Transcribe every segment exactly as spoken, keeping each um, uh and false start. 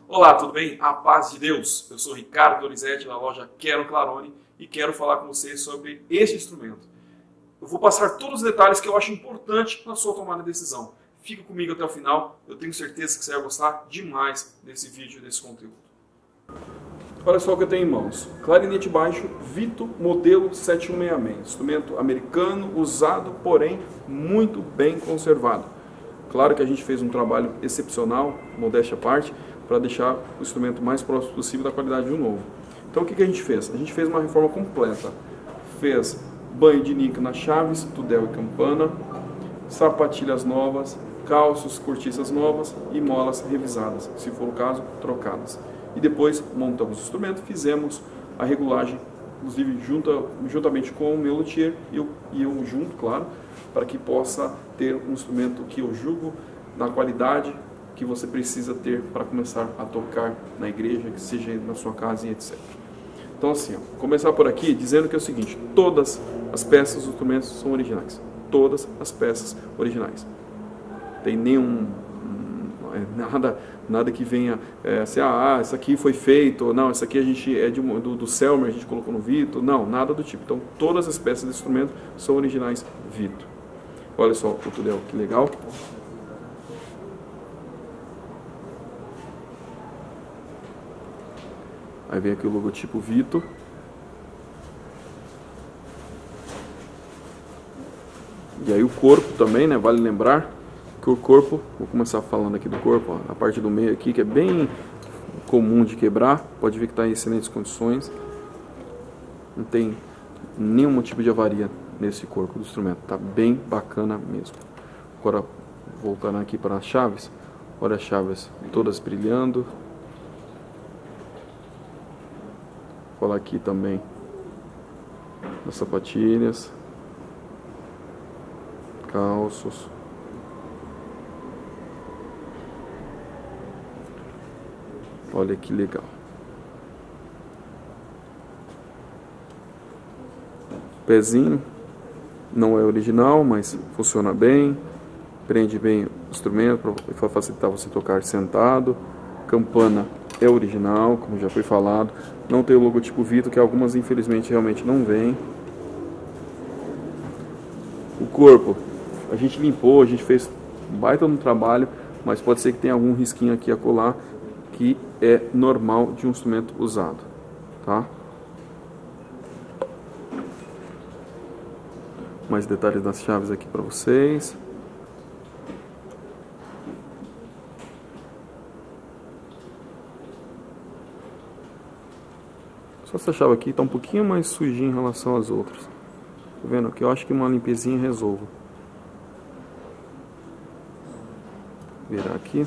Olá, tudo bem? A paz de Deus. Eu sou Ricardo Donizete da loja Quero Clarone e quero falar com vocês sobre este instrumento. Eu vou passar todos os detalhes que eu acho importante na sua tomada de decisão. Fica comigo até o final, eu tenho certeza que você vai gostar demais desse vídeo, desse conteúdo. Olha só o que eu tenho em mãos. Clarinete baixo Vito modelo sete um seis seis. Instrumento americano, usado, porém muito bem conservado. Claro que a gente fez um trabalho excepcional, modéstia à parte, para deixar o instrumento mais próximo possível da qualidade de um novo. Então o que, que a gente fez? A gente fez uma reforma completa. Fez banho de nica nas chaves, tudel e campana, sapatilhas novas, calços, cortiças novas e molas revisadas, se for o caso, trocadas. E depois montamos o instrumento, fizemos a regulagem, inclusive junta, juntamente com o meu luthier e eu, e eu junto, claro, para que possa ter um instrumento que eu julgo na qualidade que você precisa ter para começar a tocar na igreja, que seja na sua casa e etcétera. Então assim, ó, começar por aqui dizendo que é o seguinte: todas as peças dos instrumentos são originais. Todas as peças originais. Tem nenhum nada nada que venha é, assim, ah, isso aqui foi feito, ou não, isso aqui a gente é de, do, do Selmer, a gente colocou no Vito. Não, nada do tipo. Então todas as peças desse instrumento são originais Vito. Olha só o tudel, que legal. Aí vem aqui o logotipo Vito. E aí o corpo também, né? Vale lembrar que o corpo, vou começar falando aqui do corpo, ó, a parte do meio aqui, que é bem comum de quebrar. Pode ver que está em excelentes condições. Não tem nenhum tipo de avaria nesse corpo do instrumento. Tá bem bacana mesmo. Agora, voltando aqui para as chaves. Olha as chaves todas brilhando. Olha aqui também as sapatilhas, calços. Olha que legal. Pezinho não é original, mas funciona bem. Prende bem o instrumento para facilitar você tocar sentado. Campana é original, como já foi falado. Não tem o logotipo Vito, que algumas infelizmente realmente não vem. O corpo, a gente limpou, a gente fez um baita no trabalho, mas pode ser que tenha algum risquinho aqui a colar, que é normal de um instrumento usado, tá? Mais detalhes das chaves aqui para vocês. Só essa chave aqui está um pouquinho mais sujinha em relação às outras. Tá vendo aqui? Eu acho que uma limpezinha resolve. Virar aqui.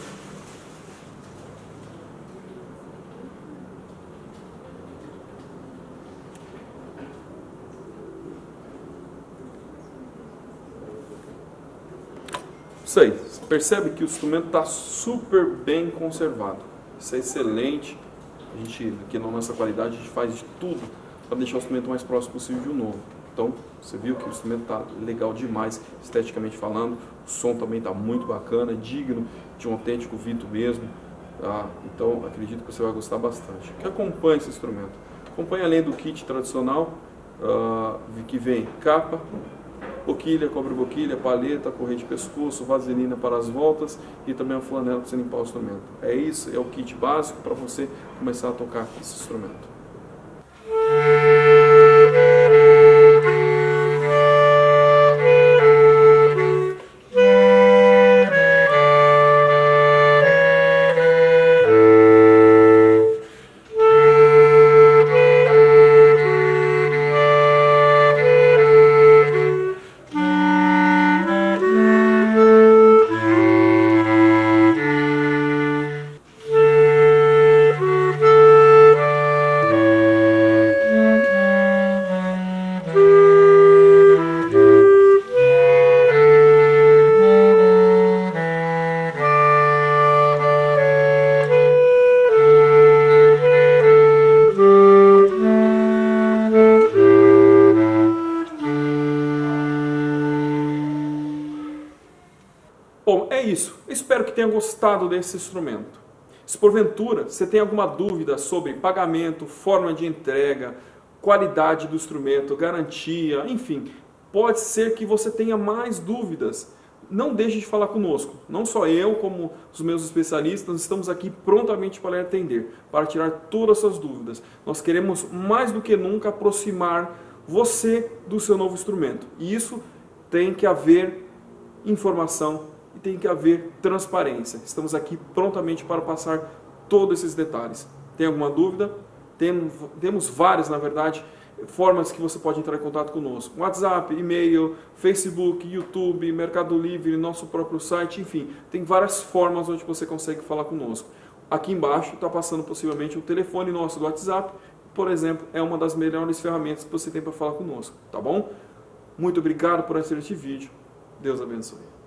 Isso aí. Você percebe que o instrumento está super bem conservado. Isso é excelente. A gente, aqui na nossa qualidade, a gente faz de tudo para deixar o instrumento mais próximo possível de um novo. Então, você viu que o instrumento está legal demais, esteticamente falando. O som também está muito bacana, digno de um autêntico Vito mesmo. Tá? Então, acredito que você vai gostar bastante. O que acompanha esse instrumento? Acompanha além do kit tradicional, uh, que vem capa, boquilha, cobre-boquilha, palheta, correia de pescoço, vaselina para as voltas e também a flanela para você limpar o instrumento. É isso, é o kit básico para você começar a tocar esse instrumento. Bom, é isso. Espero que tenha gostado desse instrumento. Se porventura você tem alguma dúvida sobre pagamento, forma de entrega, qualidade do instrumento, garantia, enfim, pode ser que você tenha mais dúvidas. Não deixe de falar conosco. Não só eu, como os meus especialistas, estamos aqui prontamente para lhe atender, para tirar todas as suas dúvidas. Nós queremos mais do que nunca aproximar você do seu novo instrumento. E isso tem que haver informação e tem que haver transparência. Estamos aqui prontamente para passar todos esses detalhes. Tem alguma dúvida? Temos, temos várias, na verdade, formas que você pode entrar em contato conosco. WhatsApp, e-mail, Facebook, YouTube, Mercado Livre, nosso próprio site, enfim. Tem várias formas onde você consegue falar conosco. Aqui embaixo está passando possivelmente o telefone nosso do WhatsApp, por exemplo, é uma das melhores ferramentas que você tem para falar conosco, tá bom? Muito obrigado por assistir este vídeo. Deus abençoe.